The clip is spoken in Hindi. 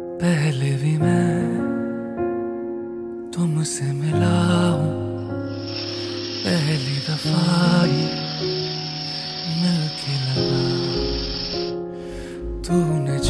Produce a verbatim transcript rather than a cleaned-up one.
पहले भी मैं तुमसे मिला हूँ, पहली दफा ही मिलके लगा। तूने